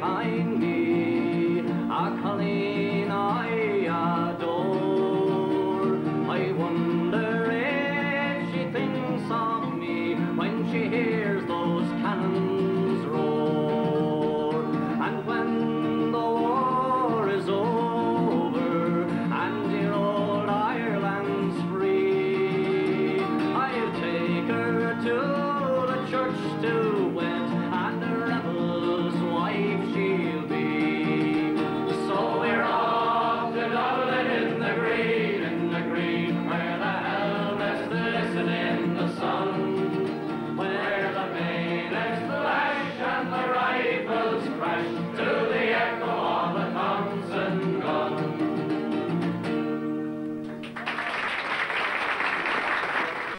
behind me, a Colleen I adore. I wonder if she thinks of me when she hears those cannons roar. And when the war is over and dear old Ireland's free, I'll take her to the church to wed, and a rebel's wife she'll be. So we're off to Dublin in the green, where the helmets glisten in the sun, where the bayonets flash and the rifles crash.